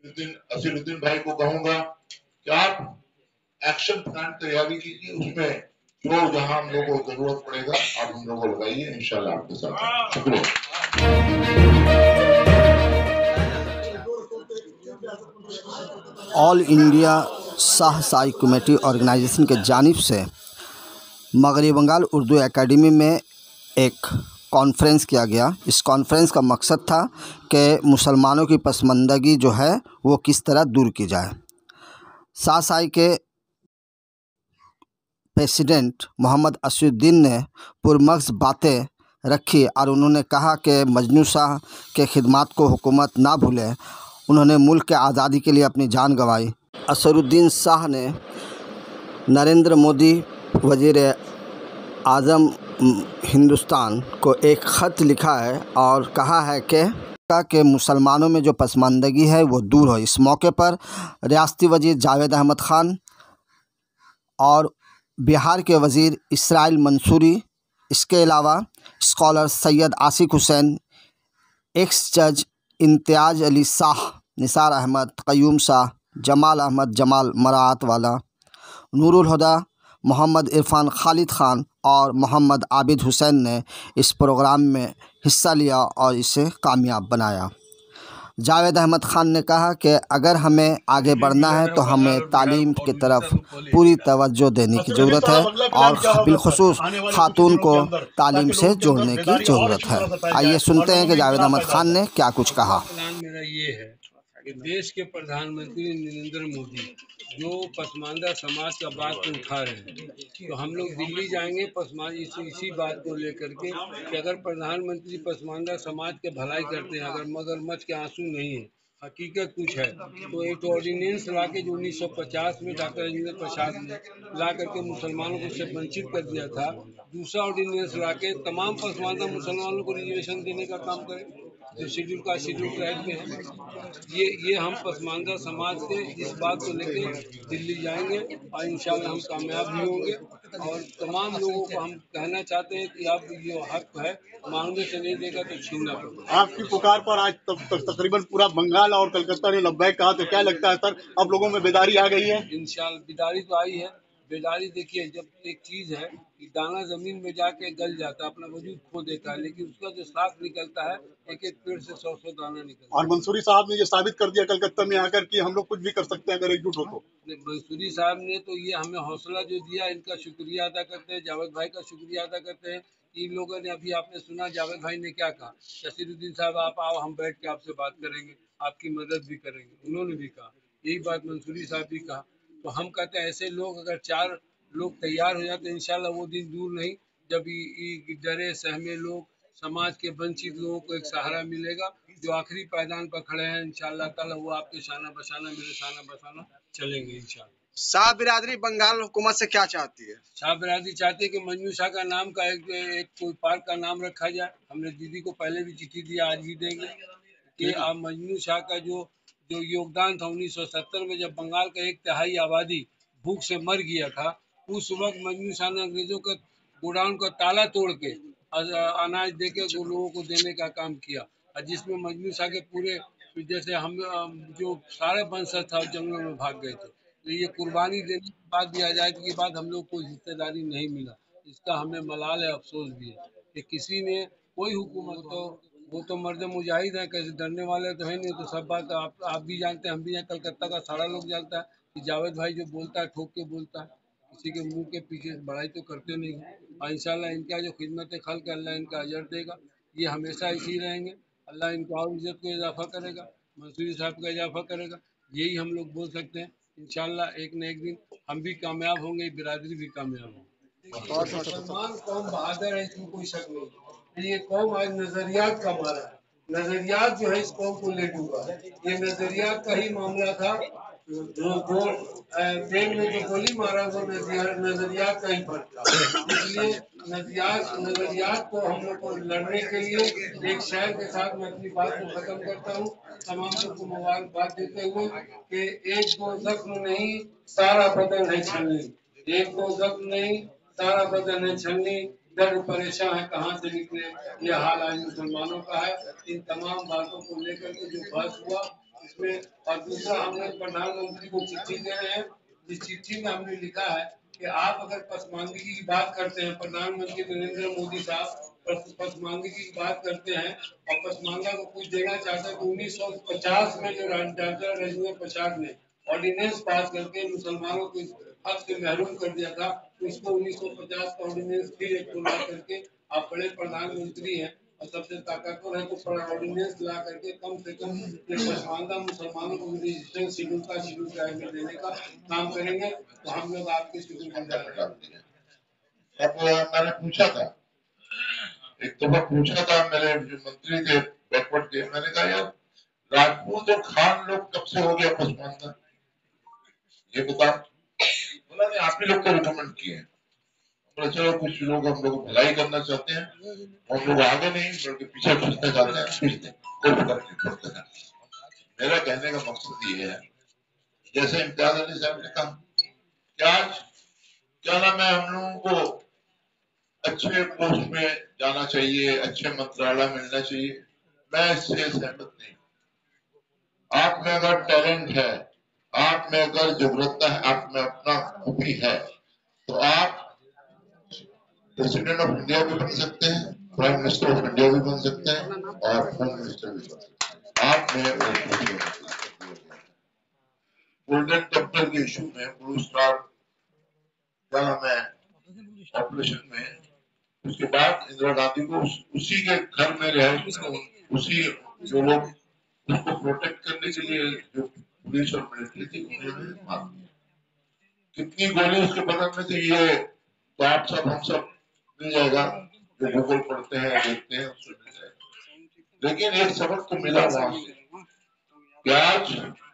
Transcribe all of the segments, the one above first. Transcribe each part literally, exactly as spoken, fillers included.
असीरुद्दीन भाई को कहूंगा कि आप एक्शन प्लान तैयारी कीजिए, उसमें जो जहां हम लोगों को जरूरत पड़ेगा आप हम लोगों को लगाइए, इंशाल्लाह आपके साथ। शुक्रिया। All India Shah Sai committee organisation के जानिब से मगरबी बंगाल उर्दू एकेडमी में एक कॉन्फ्रेंस किया गया। इस कॉन्फ्रेंस का मकसद था कि मुसलमानों की पसमानदगी जो है वो किस तरह दूर की जाए। शाह साई के प्रेसिडेंट मोहम्मद असदुद्दीन ने पुरमग्ज़ बातें रखी और उन्होंने कहा कि मजनू शाह के खिदमात को हुकूमत ना भूले। उन्होंने मुल्क के आज़ादी के लिए अपनी जान गंवाई। असदुद्दीन शाह ने नरेंद्र मोदी वज़ीर आज़म हिंदुस्तान को एक ख़त लिखा है और कहा है कि कि मुसलमानों में जो पसमानदगी है वो दूर हो। इस मौके पर रियासती वज़ीर जावेद अहमद ख़ान और बिहार के वज़ीर इसराइल मंसूरी, इसके अलावा स्कॉलर सैयद आसिक हुसैन, एक्स जज इम्तियाज़ अली शाह, निसार अहमद, क़य्यूम शाह, जमाल अहमद जमाल मरात वाला, नूरुल हुदा, मोहम्मद इरफान खालिद ख़ान और मोहम्मद आबिद हुसैन ने इस प्रोग्राम में हिस्सा लिया और इसे कामयाब बनाया। जावेद अहमद ख़ान ने कहा कि अगर हमें आगे बढ़ना है तो हमें तालीम की तरफ पूरी तवज्जो देने की ज़रूरत है और बिलखुसूस ख़ातून को तालीम से जोड़ने की ज़रूरत है। आइए सुनते हैं कि जावेद अहमद ख़ान ने क्या कुछ कहा। मेरा ये है कि देश के प्रधानमंत्री नरेंद्र मोदी जो पसमानदा समाज का बात को उठा रहे हैं, तो हम लोग दिल्ली जाएंगे पसमानदा इसी, इसी बात को लेकर के कि अगर प्रधानमंत्री पसमानदा समाज के भलाई करते हैं, अगर मगरमच्छ के आंसू नहीं है, हकीकत कुछ है, तो एक ऑर्डिनेंस ला के जो उन्नीस सौ पचास में डॉक्टर राजेंद्र प्रसाद ने ला करके मुसलमानों को उससे वंचित कर दिया था, दूसरा ऑर्डिनेंस ला के तमाम पसमानदा मुसलमानों को रिजर्वेशन देने का काम करें जो शेड्यूल का शेड्यूल ट्राइब में है। ये ये हम पसमानदा समाज के इस बात को लेकर दिल्ली जाएंगे और इंशाल्लाह हम कामयाब भी होंगे। और तमाम लोगों को हम कहना चाहते हैं कि आप ये हक है, मांगने से नहीं देगा तो छीनना पड़ेगा। आपकी पुकार पर आज तक तकरीबन पूरा बंगाल और कलकत्ता ने लब्बैक कहा, तो क्या लगता है सर अब लोगों में बेदारी आ गई है? इंशाल्लाह बेदारी तो आई है। बेदारी देखिए, जब एक चीज है कि दाना जमीन में जाके गल जाता है, अपना वजूद खो देता है, लेकिन उसका जो साथ निकलता है एक एक पेड़ से सौ सौ दाना निकलता है। और मंसूरी साहब ने ये साबित कर दिया कलकत्ता में आकर कि हम लोग कुछ भी कर सकते हैं अगर एकजुट हो तो। मंसूरी साहब ने तो ये हमें हौसला जो दिया, इनका शुक्रिया अदा करते हैं, जावेद भाई का शुक्रिया अदा करते हैं। इन लोगों ने अभी आपने सुना जावेद भाई ने क्या कहा, असीरुद्दीन साहब आप आओ, हम बैठ के आपसे बात करेंगे, आपकी मदद भी करेंगे, उन्होंने भी कहा। यही बात मंसूरी साहब भी कहा। तो हम कहते हैं ऐसे लोग अगर चार लोग तैयार हो जाते हैं, इंशाल्लाह वो दिन दूर नहीं जब ये डरे सहमे लोग, समाज के वंचित लोगों को एक सहारा मिलेगा। जो आखिरी पायदान पर खड़े हैं इंशाल्लाह ताला वो आपके शाना बशाना मेरे शाना बशाना चलेंगे इंशाल्लाह। शाह बिरादरी बंगाल हुकूमत से क्या चाहती है? शाह बिरादरी चाहती है कि मजनू शाह का नाम का एक, एक कोई पार्क का नाम रखा जाए। हमने दीदी को पहले भी चिट्ठी दिया, आज भी देंगे कि आप मजनू शाह का जो जो योगदान था उन्नीस सौ सत्तर में, जब बंगाल का एक तिहाई आबादी भूख से मर गया था, उस वक्त मजनू शाह ने अंग्रेजों का गोडाउन का ताला तोड़ के अनाज दे के लोगों को देने का काम किया, और जिसमें मजनू शाह के पूरे जैसे हम जो सारे वंशज था जंगलों में भाग गए थे। तो ये कुर्बानी देने के बाद भी, आज़ादी के बाद हम लोग को हिस्सेदारी नहीं मिला, इसका हमें मलाल है, अफसोस भी है कि किसी ने कोई हुकूमत, तो वो तो मर्द मुजाहिद है, कैसे डरने वाले तो है नहीं। तो सब बात आप आप भी जानते हैं, हम भी यहाँ कलकत्ता का सारा लोग जानता है कि जावेद भाई जो बोलता है ठोक के बोलता है, किसी के मुंह के पीछे बड़ाई तो करते नहीं है। और इंशाल्लाह इनका जो खिदमत खल्क अल्लाह इनका अजर देगा, ये हमेशा इसी रहेंगे। अल्लाह इनको और इज्जत को इजाफा करेगा, मंसूरी साहब का इजाफा करेगा, यही हम लोग बोल सकते हैं। इंशाल्लाह एक न एक दिन हम भी कामयाब होंगे, बिरादरी भी कामयाब होंगे। मुसलमान कौम बहादुर है, इसमें कोई शक नहीं। ये कौम आज नजरियात का मारा है, नजरियात जो है इस कौम को ले डूबा है। ये नजरियात का ही मामला था, जो जो ट्रेन में जो गोली मारा वो नजरियात का ही फर्क था। इसलिए नजरियात नजरियात को हम लोग को लड़ने के लिए एक शहर के साथ मैं अपनी बात को खत्म करता हूँ, तमाम लोग को मुबारकबाद देते हुए कि एक दो जख्म नहीं सारा बदन है छलनी, एक दो जख्म नहीं सारा बदन है छलनी, दर्द परेशान है कहाँ से निकले, ये हाल आज मुसलमानों का है। इन तमाम बातों को लेकर के जो बहस हुआ اس میں اور دوسرا ہم نے پردھان منتری کو چٹھی دے رہے ہیں جس چٹھی میں ہم نے لکھا ہے کہ آپ اگر پسماندگی کی بات کرتے ہیں پردھان منتری نریندر مودی صاحب پسماندگی کی بات کرتے ہیں اور پسماندہ کو کچھ دینا چاہتے ہیں تو انیس سو پچاس میں جو ڈاکٹر راجندر پرساد نے آرڈیننس پاس کر کے مسلمانوں کو حق سے محروم کر دیا تھا اس کو انیس سو پچاس کا آرڈیننس پھر ایک لا کر کے آپ بڑے پردھان منتری ہیں اور سب سے طاقتور ہے تو آرڈیننس لا کر کے کم سے کم پسماندہ مسلمانوں کو ریجسٹر شیڈول کا شیڈول ٹرائب میں دینے کا کام کریں گے تو ہم لوگ آپ کے شیڈول میں ڈال دیں گے۔ اب میں نے پوچھا تھا ایک دفعہ پوچھا تھا میرے جو منتری تھے بیکورڈ کے میں نے کہا یار راجپوت اور خان لوگ کب سے ہو گیا پسماندہ یہ بتا بولا نہیں آپ ہی لوگ کو ریکمنڈ کیے ہیں بولے چلو کچھ لوگ ہم لوگ بھلائی کرنا چاہتے ہیں ہم لوگ آگے نہیں بلکہ پیچھے کھینچنا چاہتے ہیں کھینچتے کوئی فرق نہیں پڑتا ہے۔ میرا کہنے کا مقصد یہ ہے جیسے امتیاز علی صاحب نے کہا کہ آج کیا نام ہے ہم لوگوں کو اچھے پوسٹ میں جانا چاہیے اچھے منترالیہ ملنا چاہیے میں اس سے سہمت نہیں آپ میں اگر ٹیلنٹ ہے آپ میں اگر ضرورت ہے آپ میں اپنا خوبی ہے تو آپ پریزیڈنٹ آف انڈیا بھی بن سکتے ہیں پرائم منسٹر آف انڈیا بھی بن سکتے ہیں اور ہوم منسٹر بھی بن سکتے ہیں آپ میں گولڈن ٹیمپل کے ایشو میں بلو اسٹار کیا نام ہے آپریشن میں اس کے بعد اندرا گاندھی کو اسی کے گھر میں رہائش میں اسی جو لوگ اس کو پروٹیکٹ کرنے کے لیے جو پولیس اور ملٹری تھی انہوں نے مار دیا کتنی گولی اس کے بدن میں تھی یہ تو آپ سب ہم سب مل جائے گا جو گوگل پڑھتے ہیں دیکھتے ہیں اس سے مل جائے گا لیکن ایک سبق تو ملا وہاں سے کہ آج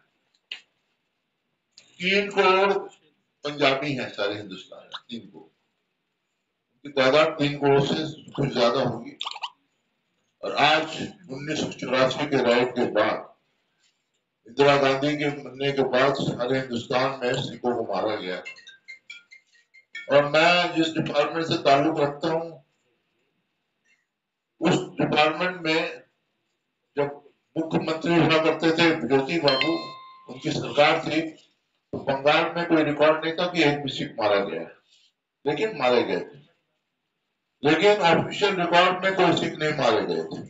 تین کروڑ پنجابی ہیں سارے ہندوستان میں تین کروڑ کی تعداد تین کروڑ سے کچھ زیادہ ہوگی اور آج انیس سو چوراسی کے رائٹ کے بعد اندرا گاندھی کے مرنے کے بعد سارے ہندوستان میں سکھوں کو مارا گیا اور میں جس ڈپارٹمنٹ سے تعلق رکھتا ہوں اس ڈپارٹمنٹ میں جب مکھ منتری ہوا کرتے تھے جوتی بابو ان کی سرکار تھی تو بنگال میں کوئی ریکارڈ نہیں تھا کہ ایک بھی سکھ مارا گیا لیکن مارے گئے تھے لیکن آفیشیل ریکارڈ میں کوئی سکھ نہیں مارے گئے تھے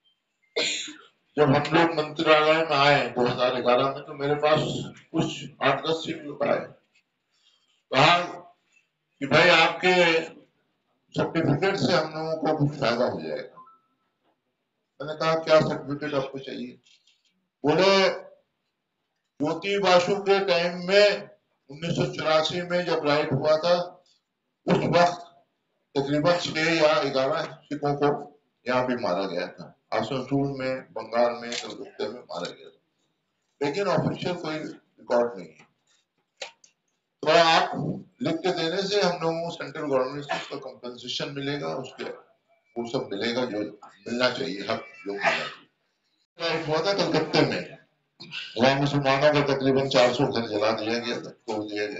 جب ہم لوگ منترالیہ میں آئے دو ہزار گیارہ میں تو میرے پاس کچھ آٹھ دس سکھ لوگ آئے کہا کہ بھائی آپ کے سرٹیفکیٹ سے ہم لوگوں کو کچھ فائدہ ہو جائے گا میں نے کہا کیا سرٹیفکیٹ آپ کو چاہیے بولے جوتی باسو کے ٹائم میں انیس سو چوراسی میں جب رائٹ ہوا تھا اس وقت تقریباً چھ یا گیارہ سکھوں کو یہاں بھی مارا گیا تھا آسنسول میں بنگال میں کلکتہ میں مارا گیا تھا لیکن آفیشیل کوئی ریکارڈ نہیں ہے تو آپ لکھ کے دینے سے ہم لوگوں کو سینٹرل گورنمنٹ سے اس کا کمپنسیشن ملے گا اس کے وہ سب ملے گا جو ملنا چاہیے حق جو ملنا چاہیے ہوا تھا کلکتہ میں وہاں مسلمانوں کا تقریباً چار سو گھر جلا دیا گیا تھا توڑ دیا گیا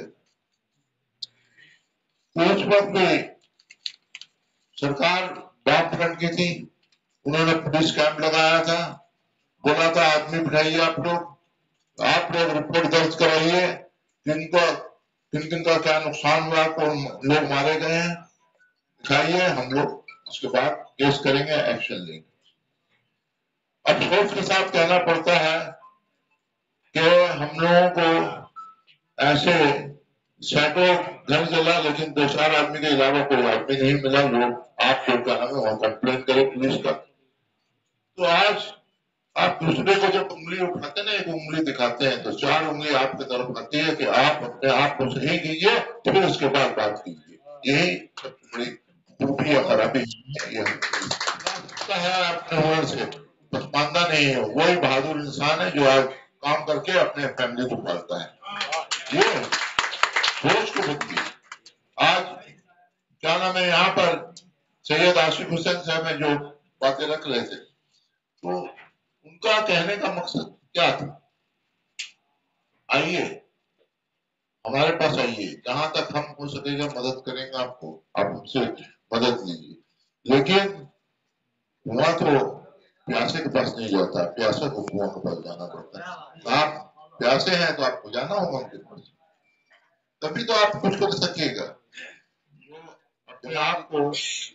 تو اس وقت بھی سرکار ڈاک فرنٹ کی تھی انہوں نے پولیس کیمپ لگایا تھا بولا تھا آدمی بٹھائیے آپ لوگ آپ لوگ رپورٹ درج کرائیے جن کو کن کن کا کیا نقصان ہوا کون لوگ مارے گئے ہیں دکھائیے ہم لوگ اس کے بعد کیس کریں گے ایکشن لیں گے افسوس کے ساتھ کہنا پڑتا ہے کہ ہم لوگوں کو ایسے سینکڑوں گھر جلا لیکن دو چار آدمی کے علاوہ کوئی آدمی نہیں ملا لوگ آپ لوگ کا ہمیں وہاں کمپلین کرے پولیس کا تو آج آپ دوسرے کو جب انگلی اٹھاتے نا ایک انگلی دکھاتے ہیں تو چار انگلی آپ کی طرف آتی ہے کہ آپ اپنے آپ کو صحیح کیجیے پھر اس کے بعد بات کیجیے یہی سب سے بڑی خوبی یا خرابی ہے اپنے ہنر سے پسماندہ نہیں ہے وہی بہادر انسان ہے جو آج کام کر کے اپنے فیملی کو پالتا ہے یہ سوچ کو بدلی آج کیا نام ہے یہاں پر سید آصف حسین صاحب جو باتیں رکھ رہے تھے تو ان کا کہنے کا مقصد کیا تھا آئیے ہمارے پاس آئیے جہاں تک ہم ہو سکے گا مدد کریں گے آپ کو آپ ہم سے مدد لیجیے لیکن وہاں تو प्यासे के पास नहीं जाता, प्यासे को कुआं के पास जाना पड़ता है। तो आप प्यासे हैं तो आपको जाना होगा उनके पास, तभी तो आप कुछ कर सकिएगा। अपने आप को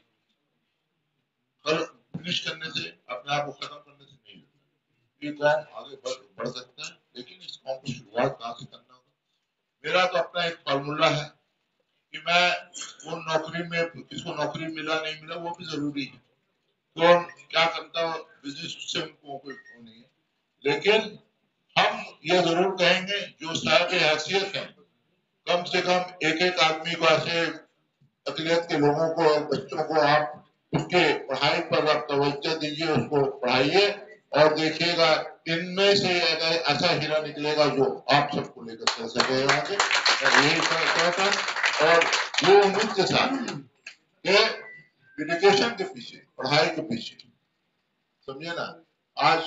फिनिश करने से, अपने आप को खत्म करने से नहीं होता। ये कौम आगे बढ़, बढ़ सकता है, लेकिन इस कौम की शुरुआत कहाँ से करना होगा। मेरा तो अपना एक फार्मूला है कि मैं वो नौकरी में, किसको नौकरी मिला नहीं मिला वो भी जरूरी है, कौन क्या करता है बिजनेस, उससे हमको कोई नहीं है, लेकिन हम ये जरूर कहेंगे जो साहब हैसियत है, कम से कम एक एक आदमी को, ऐसे अकलियत के लोगों को और बच्चों को आप उसके पढ़ाई पर आप तवज्जो दीजिए, उसको पढ़ाइए और देखिएगा इनमें से अगर ऐसा हीरा निकलेगा जो आप सबको लेकर चल सकेगा आगे। यही कहता और ये उम्मीद के साथ कि एजुकेशन के पीछे, पढ़ाई के पीछे, समझे ना, आज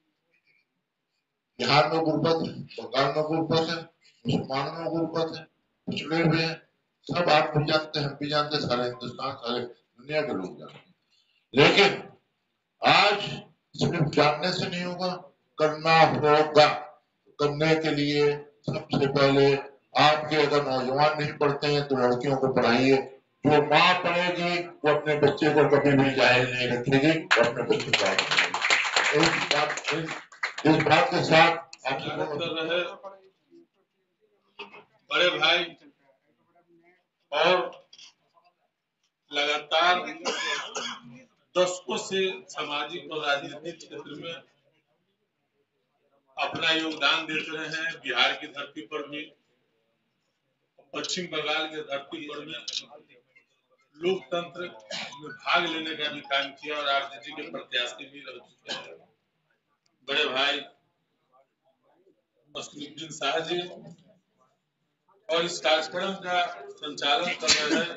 बिहार में गुर्बत है, बंगाल में गुर्बत है, मुसलमानों में गुर्बत है, पिछड़े हुए हैं, सब आप भी जानते हैं, हम भी जानते हैं, सारे हिंदुस्तान, सारे दुनिया के लोग जानते हैं। लेकिन आज सिर्फ जानने से नहीं होगा, करना होगा। करने के लिए सबसे पहले आपके अगर नौजवान नहीं पढ़ते हैं तो लड़कियों को पढ़ाइए। जो माँ पढ़ेगी वो अपने बच्चे को कभी भी जाहिल नहीं रखेगी, वो अपने बच्चे को पढ़ाएगी। इस बात इस, इस बात के साथ आप कर रहे बड़े भाई और लगातार दशकों से सामाजिक और राजनीतिक क्षेत्र में अपना योगदान देते रहे हैं। बिहार की धरती पर भी, पश्चिम बंगाल की धरती पर भी लोकतंत्र में भाग लेने का भी काम किया और आरजेडी के प्रत्याशी भी रह चुके हैं। बड़े भाई असदुद्दीन शाह जी और इस कार्यक्रम का संचालन कर रहे हैं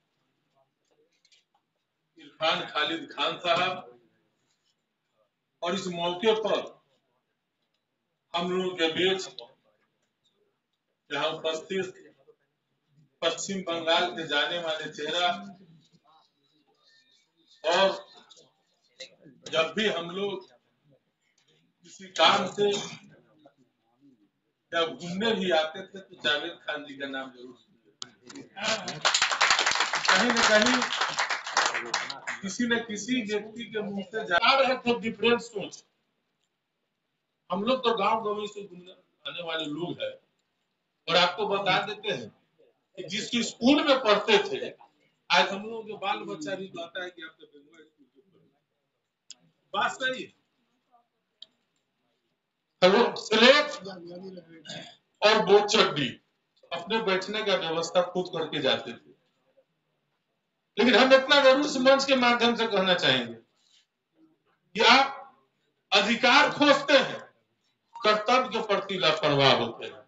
इरफान खालिद खान साहब, और इस मौके पर हम लोगों के बीच यहाँ उपस्थित पश्चिम बंगाल के जाने वाले चेहरा, और जब भी हम लोग किसी काम से या घूमने भी आते थे तो जावेद खान जी का नाम जरूर सुनते, कहीं न कहीं किसी न किसी व्यक्ति के मुंह से जा रहे थे डिफरेंट सोच। हम लोग तो गांव गांव से घूमने आने वाले लोग हैं, और आपको बता देते हैं कि जिस स्कूल में पढ़ते थे, आज हम लोगों के बाल बच्चा भी कहता है कि आपके बेंगुआ स्कूल में पढ़े। बात सही है। स्लेट और बोट चड्डी अपने बैठने का व्यवस्था खुद करके जाते थे, लेकिन हम इतना जरूर इस मंच के माध्यम से कहना चाहेंगे कि आप अधिकार खोजते हैं, कर्तव्य के प्रति लापरवाह होते हैं।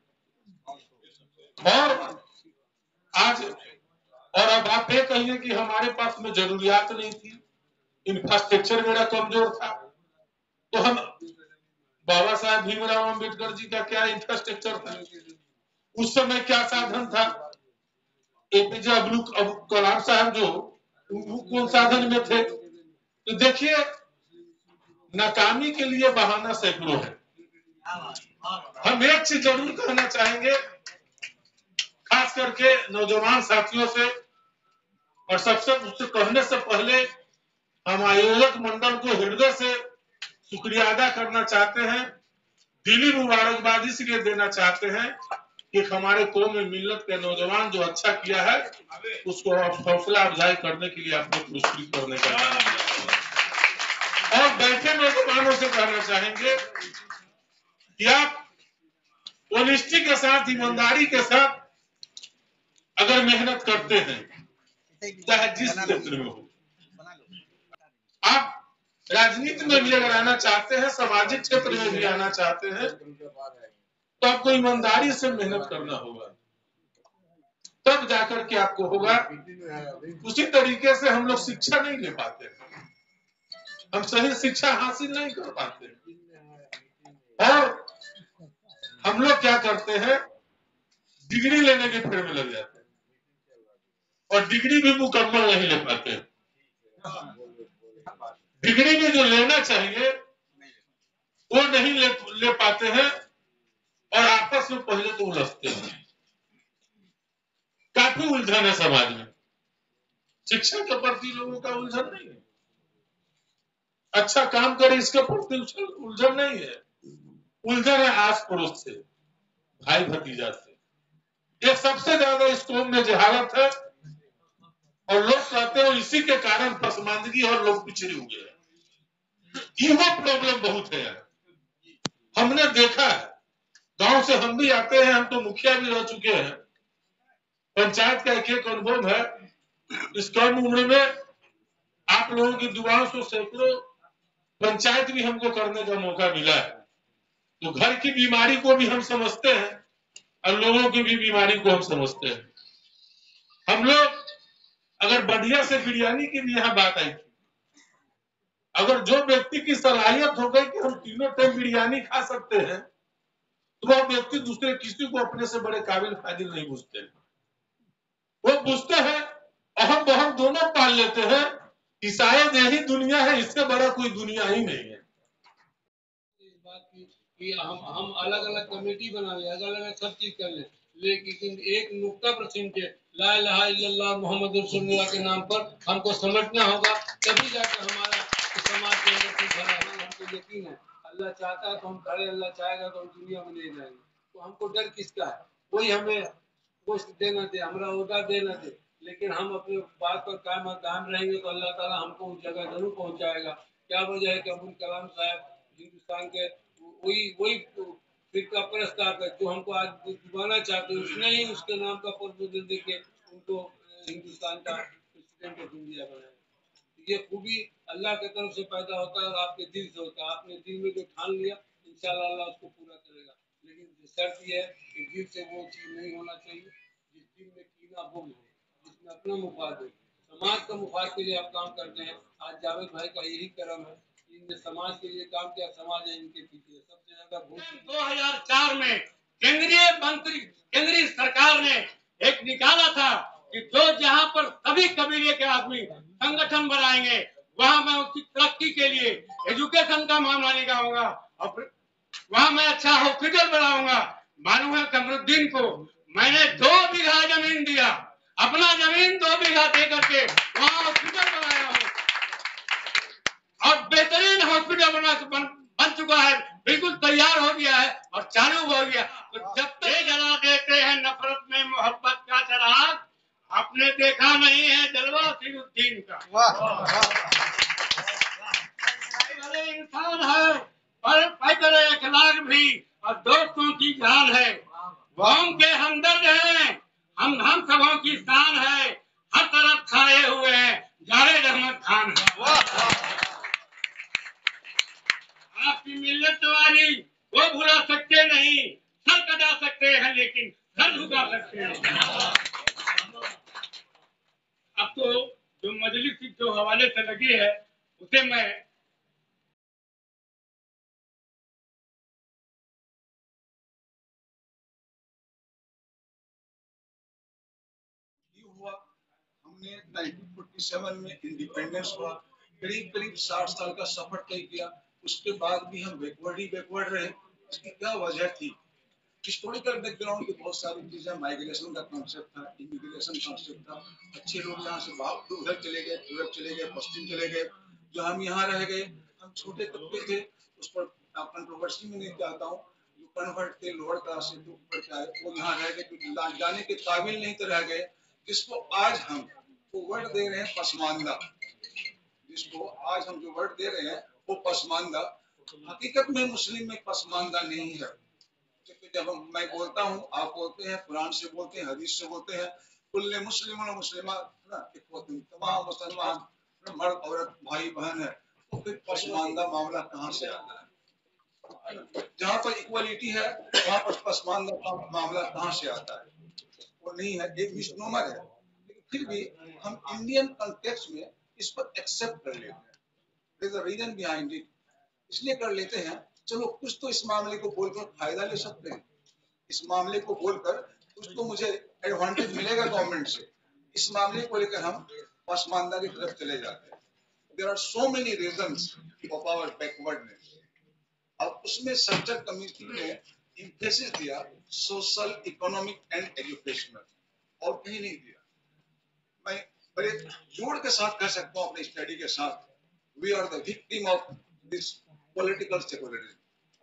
और आज और अब आप ये कहिए कि हमारे पास में जरूरियात नहीं थी, इंफ्रास्ट्रक्चर मेरा कमजोर था, तो हम बाबा साहब भीमराव अम्बेडकर जी का क्या इंफ्रास्ट्रक्चर था, उस समय क्या साधन था, एपीजे अब्दुल कलाम साहब जो कौन साधन में थे। तो देखिए, नाकामी के लिए बहाना सैकड़ों है। हम एक चीज जरूर कहना चाहेंगे, खास करके नौजवान साथियों से, और सबसे उससे कहने से पहले हम आयोजक मंडल को हृदय से शुक्रिया अदा करना चाहते हैं, दिली मुबारकबाद इसलिए देना चाहते हैं कि हमारे कौम में मिल्लत के नौजवान जो अच्छा किया है उसको हौसला अफजाई करने के लिए आपको पुरस्कृत करने का काम किया। और बैठे नौजवानों से कहना चाहेंगे कि आप ऑनेस्टी के साथ, ईमानदारी के साथ अगर मेहनत करते हैं, चाहे जिस क्षेत्र में हो, आप राजनीति में भी अगर आना चाहते हैं, सामाजिक क्षेत्र में भी आना चाहते हैं, तो आपको ईमानदारी से मेहनत करना होगा, तब जाकर के आपको होगा। उसी तरीके से हम लोग शिक्षा नहीं ले पाते, हम सही शिक्षा हासिल नहीं कर पाते, और हम लोग क्या करते हैं, डिग्री लेने के फेर में लग जाते हैं, और डिग्री भी मुकम्मल नहीं ले पाते। डिग्री में जो लेना चाहिए वो नहीं ले, ले पाते हैं और आपस में पहले तो उलझते हैं। काफी उलझन है समाज में, शिक्षा के प्रति लोगों का उलझन नहीं है, अच्छा काम करे इसके प्रति उलझन नहीं है, उलझन है आस पड़ोस से, भाई भतीजा से। ये सबसे ज्यादा इस कौम में जहालत है और लोग कहते हैं इसी के कारण पसमानदगी और लोग पिछड़े हुए हैं। ईगो प्रॉब्लम बहुत है। हमने देखा है, गांव से हम भी आते हैं, हम तो मुखिया भी रह चुके हैं, पंचायत का एक एक अनुभव है। इस कम उम्र में आप लोगों की दुआओं से सैकड़ों पंचायत भी हमको करने का मौका मिला है। तो घर की बीमारी को भी हम समझते हैं और लोगों की भी बीमारी को हम समझते हैं। हम लोग अगर बढ़िया से बिरयानी की भी यहाँ बात आई थी, अगर जो व्यक्ति की सलाहियत हो गई कि हम तीनों टाइम बिरयानी खा सकते हैं, तो वह व्यक्ति दूसरे किसी को अपने से बड़े काबिल फाजिल नहीं पूछते। वो पूछते हैं अहम बहम दोनों पाल लेते हैं कि शायद यही दुनिया है, इससे बड़ा कोई दुनिया ही नहीं है। इस बात की कि हम हम अलग अलग कमेटी बना ले, अलग अलग सब चीज कर ले, लेकिन एक नुक्ता प्रसिद्ध है, ला इलाहा इल्लल्लाह मोहम्मद रसूलुल्लाह के नाम पर हमको समझना होगा, तभी जाकर हमारा समाज के अंदर कुछ भला होगा। हमको यकीन है अल्लाह चाहता है तो हम खड़े, अल्लाह चाहेगा तो हम दुनिया में ले जाएंगे। तो हमको डर किसका है? कोई हमें पोस्ट देना दे, हमारा ओहदा देना दे, लेकिन हम अपने बात पर कायम कायम रहेंगे तो अल्लाह ताला हमको उस जगह जरूर पहुंचाएगा। क्या वजह है कि अब्दुल कलाम साहब हिंदुस्तान के वही वही फिरका प्रस्ताव है जो हमको आज डुबाना चाहते हैं, उसने ही उसके नाम का प्रपोजल देके उनको हिंदुस्तान का प्रेसिडेंट ऑफ इंडिया बनाया। ये खूबी अल्लाह की तरफ से पैदा होता है और आपके दिल से होता है। आपने दिल में जो ठान लिया इंशाल्लाह अल्लाह उसको पूरा करेगा, लेकिन शर्त ये है कि दिल से वो चीज नहीं होना चाहिए जिस दिल में कीना बुग़्ज़ हो, जिसमें अपना मुफाद हो, समाज का मुफाद के लिए आप काम करते हैं। आज जावेद भाई का यही कर्म है, इनने समाज के लिए काम किया, समाज है इनके पीछे। सबसे ज्यादा वोट दो हजार चार में केंद्रीय मंत्री केंद्रीय सरकार ने एक निकाला था कि जो जहाँ पर सभी कबीले के आदमी संगठन बनाएंगे वहाँ मैं उसकी तरक्की के लिए एजुकेशन का मामला निकालूंगा और वहाँ मैं अच्छा हॉस्पिटल बनाऊंगा। मालूम है कमरुद्दीन को मैंने दो बीघा जमीन दिया, अपना जमीन दो बीघा दे करके वहाँ हॉस्पिटल बनाया हूँ और बेहतरीन हॉस्पिटल बना बन, बन चुका है, बिल्कुल तैयार हो गया है और चालू हो गया। तो जब तक ये जला देते हैं नफरत में मोहब्बत का चिराग, आपने देखा नहीं है जलवा सिरुद्दीन का। भले इंसान है पर पैदल अखलाक भी और दोस्तों की जान है, कौम के हमदर्द हैं, हम हम सबों की शान है, हर तरफ छाए हुए हैं जावेद अहमद खान है। आपकी मिल्लत वाली वो भुला सकते नहीं, सर कटा सकते हैं लेकिन सर झुका सकते हैं। अब तो जो मजलिस जो हवाले से लगी है उसे मैं हुआ। हमने उन्नीस सौ सैंतालीस में इंडिपेंडेंस हुआ, करीब करीब साठ साल का सफर तय किया, उसके बाद भी हम बैकवर्ड ही बैकवर्ड रहे। इसकी क्या वजह थी? हिस्टोरिकल बैकग्राउंड की बहुत सारी चीजें, माइग्रेशन का कॉन्सेप्ट था, इमिग्रेशन कॉन्सेप्ट था, अच्छे लोग यहाँ से बाहर उधर चले गए, पूरब चले गए, पश्चिम चले गए, जो हम यहाँ रह गए। हम छोटे तबके थे, उस पर कंट्रोवर्सी में नहीं चाहता हूँ, जो कन्वर्ट थे लोअर क्लास से तो ऊपर के आए, वो यहाँ रह गए, जो जाने के काबिल नहीं तो रह गए, जिसको आज हम वो वर्ड दे रहे हैं पसमानदा, जिसको आज हम जो वर्ड दे रहे हैं वो पसमानदा, हकीकत में मुस्लिम में पसमानदा नहीं है। क्योंकि जब हम मैं बोलता हूँ, आप बोलते हैं, कुरान से बोलते हैं, हदीस से बोलते हैं, कुल्ले मुस्लिम और मुस्लिमात ना, तमाम मुसलमान मर्द औरत भाई बहन है, तो फिर पसमानदा मामला कहाँ से आता है? जहाँ पर इक्वलिटी है वहाँ पर पसमानदा का मामला कहाँ से आता है? वो नहीं है, एक मिसनोमर है। लेकिन फिर भी हम इंडियन कॉन्टेक्स्ट में इसको एक्सेप्ट कर लेते हैं। There is a reason behind it, इसलिए कर लेते हैं, चलो कुछ तो इस मामले को बोलकर फायदा ले सकते हैं, इस मामले को बोलकर कुछ तो मुझे एडवांटेज मिलेगा गवर्नमेंट से, इस मामले को लेकर हम पसमानदा की तरफ चले जाते हैं। there are so many reasons of our backwardness. अब उसमें स्ट्रक्चर कमेटी ने इम्फेसिस दिया सोशल, इकोनॉमिक एंड एजुकेशनल, और कहीं नहीं दिया। मैं बड़े जोर के साथ कह सकता हूँ अपनी स्टडी के साथ, we are the victim of this political secularism.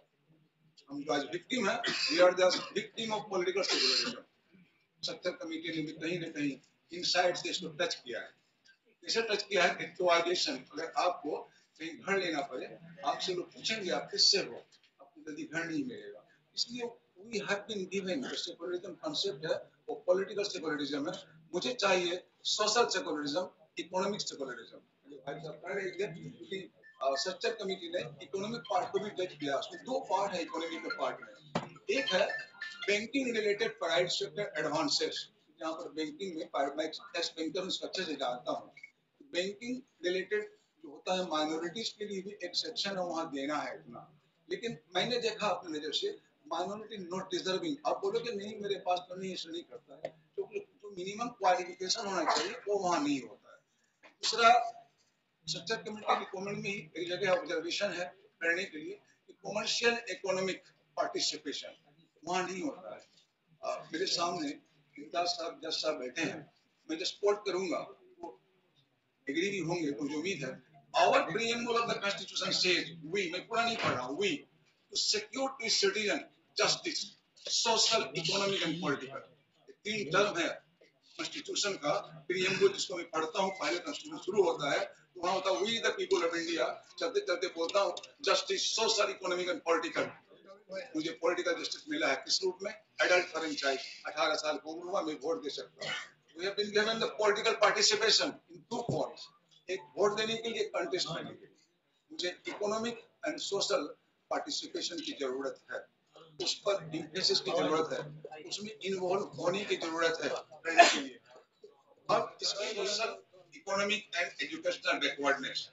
हम जो आज विक्टिम है, we are the victim of political secularism. Structure committee ने भी कहीं न कहीं इनसाइड से इसको टच किया है। इसे टच किया है एक्चुअलाइजेशन। अगर आपको कहीं घर लेना पड़े, आपसे लोग पूछेंगे आप किससे हो, आपको जल्दी घर नहीं मिलेगा। इसलिए we have been given the secularism concept है, वो पॉलिटिकल सेकुलरिज्म है। मुझे चाहिए सोशल सेकुलरिज्म, इकोनॉमिक सेकुलरिज्म। भाई साहब कह रहे थे कि स्ट्रक्चर कमेटी ने इकोनॉमिक पार्ट को भी टच किया। उसमें दो पार्ट है इकोनॉमिक के पार्ट में। एक है banking related private sector advances, जहाँ पर बैंकिंग में मैं एस बैंकर उसको अच्छे से जानता हूँ। बैंकिंग रिलेटेड जो होता है माइनॉरिटीज के लिए भी एक सेक्शन है, वहाँ देना है इतना। लेकिन मैंने देखा अपनी नजर से माइनॉरिटी नॉट डिजर्विंग। आप बोलोगे नहीं मेरे पास तो नहीं, ऐसा नहीं करता है, क्योंकि जो मिनिमम क्वालिफिकेशन होना चाहिए वो वहाँ नहीं होता है। दूसरा, स्ट्रक्चर कमेटी रिकमेंड में ही एक जगह ऑब्जर्वेशन है करने के लिए कि कॉमर्शियल इकोनॉमिक पार्टिसिपेशन वहाँ नहीं होता है। आ, मेरे सामने इमताज साहब जज साहब बैठे हैं, मैं जस्ट कोट करूंगा, वो एग्री भी होंगे, मुझे उम्मीद है। Our preamble of the constitution says, we, मैं पूरा नहीं पढ़ रहा हूँ, we to secure to citizen justice, social, economic and political. तीन टर्म है कॉन्स्टिट्यूशन का प्रीएम्बल, जिसको मैं पढ़ता हूँ। पहले कॉन्स्टिट्यूशन शुरू होता है तो वहाँ होता है we the people of India, चलते चलते बोलता हूँ justice, social, economic and political. मुझे पॉलिटिकल जस्टिस मिला है किस रूप में? एडल्ट फ्रेंचाइज, अठारह साल को उम्र हुआ मैं वोट दे सकता हूँ। We have been given the political participation in two forms, एक वोट देने के लिए, कंटेस्ट करने के लिए। मुझे इकोनॉमिक एंड सोशल पार्टिसिपेशन की जरूरत है, उस पर इम्फेसिस की जरूरत है, उसमें इन्वॉल्व होने की जरूरत है करने के लिए। अब इसकी social, economic and educational backwardness,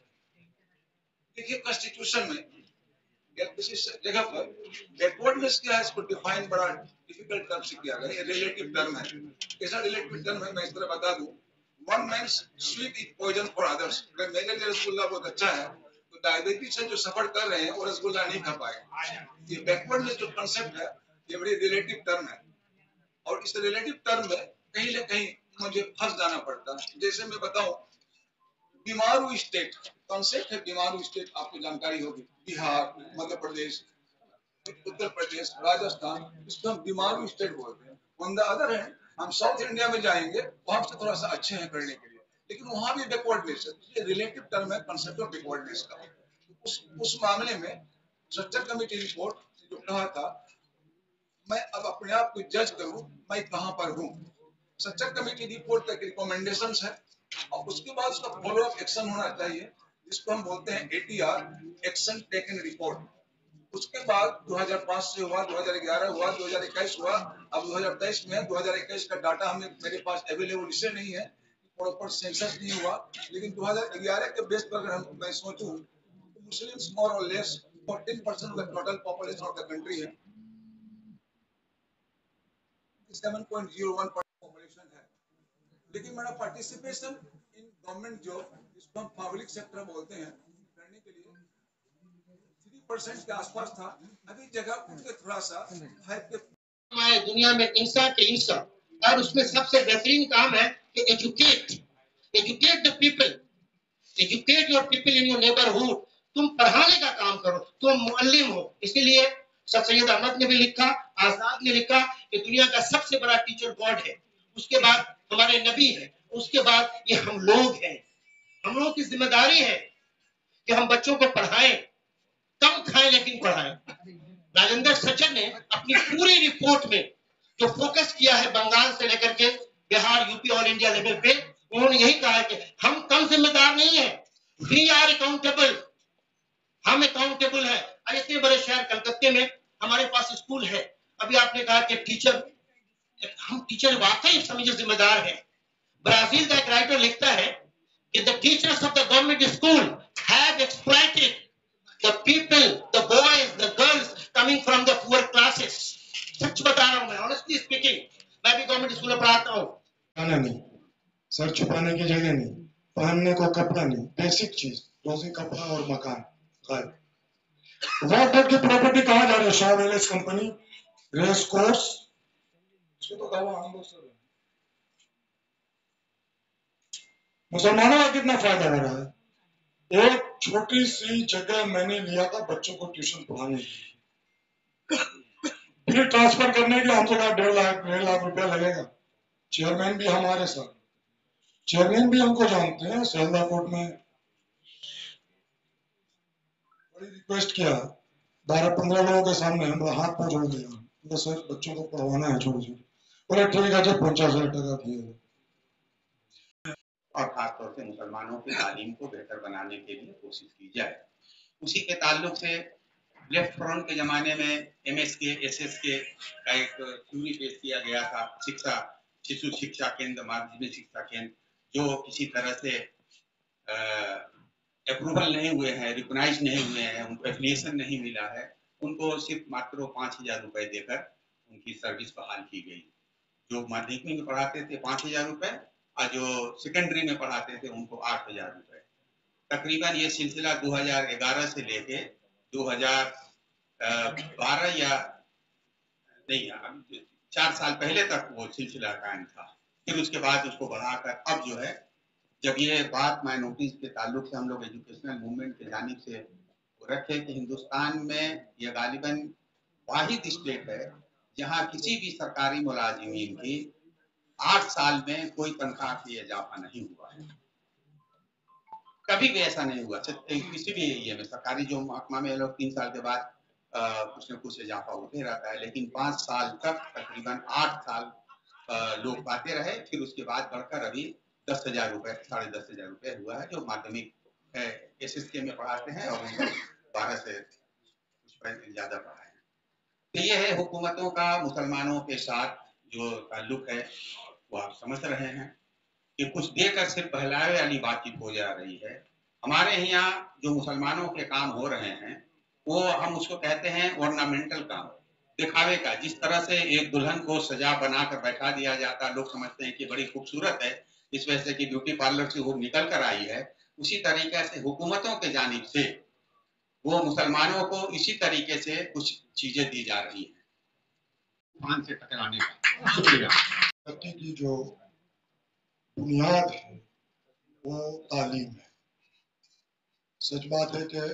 देखिए कॉन्स्टिट्यूशन में या किसी जगह पर बैकवर्डनेस क्या है, इसको डिफाइन बड़ा डिफिकल्ट टर्म से किया गया। ये रिलेटिव टर्म है। कैसा रिलेटिव टर्म है, मैं इस तरह बता दूं, one man sweet is poison for others. अगर मेरे लिए रसगुल्ला बहुत अच्छा है तो डायबिटीज से जो सफर कर रहे हैं वो रसगुल्ला नहीं खा पाएंगे। ये बैकवर्डनेस जो कंसेप्ट है, ये बड़ी रिलेटिव टर्म है, और इस रिलेटिव टर्म में कहीं ना कहीं मुझे फंस जाना पड़ता है। जैसे मैं बताऊं, बीमारू स्टेट कॉन्सेप्ट है। बीमारू स्टेट आपको जानकारी होगी, बिहार, मध्य प्रदेश, उत्तर प्रदेश, राजस्थान, इसको हम बीमारू स्टेट बोलते हैं। ऑन द अदर हैंड हम साउथ इंडिया में जाएंगे, वहां से थोड़ा सा अच्छे हैं करने के लिए, लेकिन वहां भी बैकवर्डनेस है। ये रिलेटिव टर्म है कंसेप्ट ऑफ बैकवर्डनेस का। उस उस मामले में स्ट्रक्चर कमेटी रिपोर्ट जो कहा था, मैं अब अपने आप को जज करूं मैं कहां पर हूं। स्ट्रक्चर कमेटी रिपोर्ट तक रिकमेंडेशंस है, और उसके बाद उसका फॉलो अप एक्शन होना चाहिए, जिसको हम बोलते हैं एटीआर, एक्शन टेकन रिपोर्ट। उसके बाद दो हज़ार पाँच से हुआ, दो हज़ार ग्यारह हुआ, दो हज़ार इक्कीस हुआ, अब दो हज़ार तेईस में है। दो हज़ार इक्कीस का डाटा हमें मेरे पास अवेलेबल इससे नहीं है, प्रॉपर सेंसस नहीं हुआ, लेकिन दो हज़ार ग्यारह के बेस पर अगर हम मैं सोचूं तो मुस्लिम्स मोर और less fourteen percent of the total population of the country है, seven point zero one percent population है। लेकिन मेरा पार्टिसिपेशन इन गवर्नमेंट जॉब, जिसको हम पब्लिक सेक्टर बोलते हैं, करने के लिए तीन परसेंट के आसपास था। अभी जगह उठ के थोड़ा सा फाइव के हमारे दुनिया में इंसान के इंसान, और उसमें सबसे बेहतरीन काम है कि educate educate the people, educate your people in your neighbourhood. तुम पढ़ाने का काम करो, तुम मुअल्लिम हो। इसीलिए सर सैयद अहमद ने भी लिखा, आजाद ने लिखा कि दुनिया का सबसे बड़ा टीचर गॉड है, उसके बाद हमारे नबी है, उसके बाद ये हम लोग हैं। हम लोगों की जिम्मेदारी है कि हम बच्चों को पढ़ाएं, कम खाएं लेकिन पढ़ाएं। राजेंद्र सचर ने अपनी पूरी रिपोर्ट में जो फोकस किया है बंगाल से लेकर के Bihar, UP, all India level पे, उन्होंने यही कहा है कि हम कम जिम्मेदार नहीं है, वी आर अकाउंटेबल, हम अकाउंटेबल है। और इतने बड़े शहर कलकत्ते में हमारे पास स्कूल है। अभी आपने कहा कि टीचर, हम टीचर वाकई समझे जिम्मेदार है। ब्राजील का एक राइटर लिखता है कि the teachers of the government school have exploited the people, the boys, the girls coming from the poor classes. सच बता रहा हूं मैं, honestly speaking, मैं भी गवर्नमेंट स्कूल में पढ़ाता हूं। नहीं, सर छुपाने की जगह नहीं, पहनने को कपड़ा नहीं, बेसिक चीज रोजी कपड़ा और मकान गायब। वॉटर की प्रॉपर्टी कहाँ जा रही है? Shaw Wallace company, race course, इसको तो दावा हम लोग सब। मुसलमानों का कितना फायदा हो रहा है? एक छोटी सी जगह मैंने लिया था बच्चों को ट्यूशन पढ़ाने के लिए, बिल ट्रांसफर करने के हमसे कहा डेढ़ लाख डेढ़ लाख रुपया लगेगा। चेयरमैन भी हमारे साथ, चेयरमैन भी हमको जानते हैं, सेल्दा कोर्ट में बड़ी रिक्वेस्ट किया, बारह पंद्रह लोगों के सामने हम हाथ पर जोड़ दिया, तो सर बच्चों को पढ़वाना है छोटे छोटे, बोले ठीक है जब पचास हजार टका दिए। और खासतौर से मुसलमानों की तालीम को बेहतर बनाने के लिए कोशिश की जाए। उसी के ताल्लुक से लेफ्ट फ्रंट के जमाने में M S K S S K का एक थ्योरी पेश किया गया था, शिक्षा शिशु शिक्षा केंद्र, माध्यमिक शिक्षा केंद्र, जो किसी तरह से अप्रूवल नहीं हुए हैं, रिकॉग्नाइज नहीं हुए हैं, उनको एफिलिएशन नहीं मिला है, उनको सिर्फ मात्र पाँच हजार रुपए देकर उनकी सर्विस बहाल की गई। जो माध्यमिक में पढ़ाते थे पाँच हजार रुपए और जो सेकेंडरी में पढ़ाते थे उनको आठ हजार रुपए। तकरीबन ये सिलसिला दो हज़ार ग्यारह से लेके दो हज़ार बारह या नहीं चार साल पहले तक वो सिलसिला कायम था। फिर उसके बाद उसको बढ़ाकर अब जो है, जब ये बात माइनॉरिटीज के ताल्लुक से हम लोग एजुकेशनल मूवमेंट की जानिब से रखे कि हिंदुस्तान में ये गालिबन वाहिद स्टेट है जहाँ किसी भी सरकारी मुलाजिमीन की आठ साल में कोई तनख्वाह की इजाफा नहीं हुआ है, कभी भी ऐसा नहीं हुआ। किसी भी एरिया में सरकारी जो महकमा में लोग तीन साल के बाद कुछ न कुछ इजाफा होते रहता है, लेकिन पाँच साल तक तकरीबन आठ साल आ, लोग पाते रहे। फिर उसके बाद बढ़कर अभी दस हजार रुपए साढ़े दस हजार रुपए हुआ है, जो माध्यमिक एस एस के में पढ़ाते हैं और बारह से कुछ ज्यादा पढ़ाए हैं। तो ये है हुकूमतों का मुसलमानों के साथ जो ताल्लुक है, वो आप समझ रहे हैं कि कुछ देकर सिर्फ बहलावे वाली बातचीत हो जा रही है। हमारे यहाँ जो मुसलमानों के काम हो रहे हैं वो हम उसको कहते हैं ऑर्नामेंटल काम, दिखावे का। जिस तरह से एक दुल्हन को सजा बनाकर बैठा दिया जाता, लोग समझते हैं कि बड़ी खूबसूरत है, इस वजह से कि ब्यूटी पार्लर से वो निकल कर आई है, उसी तरीके से हुकूमतों के जानिब से वो मुसलमानों को इसी तरीके से कुछ चीजें दी जा रही है मान से टकराने का। शुक्रिया। की जो बुनियाद है वो तालीम है। सच बात है कि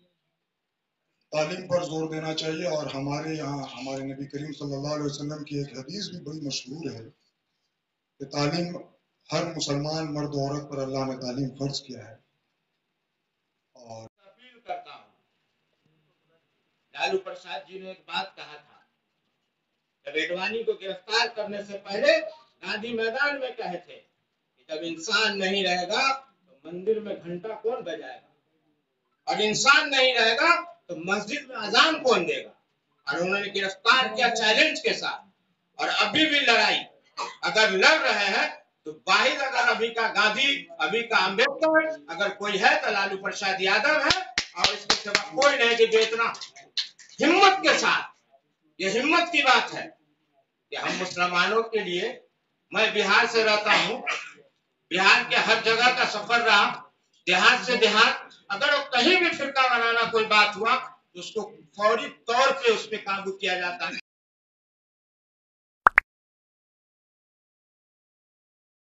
तालीम पर जोर देना चाहिए, और हमारे यहाँ हमारे नबी करीम सल्लल्लाहु अलैहि वसल्लम की एक हदीस भी बड़ी मशहूर है कि तालीम हर मुसलमान मर्द औरत पर अल्लाह ने तालीम फर्ज किया है। और अपील करता हूँ, लालू प्रसाद जी ने एक बात कहा था, रेडवानी को गिरफ्तार करने से पहले गांधी मैदान में कहे थे कि जब इंसान नहीं रहेगा तो मंदिर में घंटा कौन बजाएगा, और इंसान नहीं रहेगा तो मस्जिद में अजान कौन देगा। और उन्होंने गिरफ्तार किया चैलेंज के साथ, और अभी भी लड़ाई अगर लड़ रहे हैं तो वाहिद अगर अभी का गांधी, अभी का अम्बेडकर, अगर कोई है तो लालू प्रसाद यादव है, और इसके सिवा कोई नहीं। कि इतना हिम्मत के साथ, ये हिम्मत की बात है कि हम मुसलमानों के लिए, मैं बिहार से रहता हूँ, बिहार के हर जगह का सफर रहा, देहात से देहात, अगर कहीं भी फिरका बनाना कोई बात हुआ तो उसको फौरी तौर पे उस पे काबू किया जाता है।